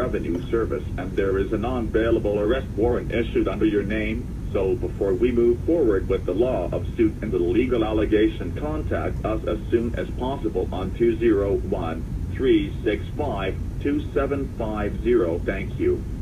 Revenue Service, and there is a non-bailable arrest warrant issued under your name. So before we move forward with the law of suit and the legal allegation, contact us as soon as possible on 201-365-2750. Thank you.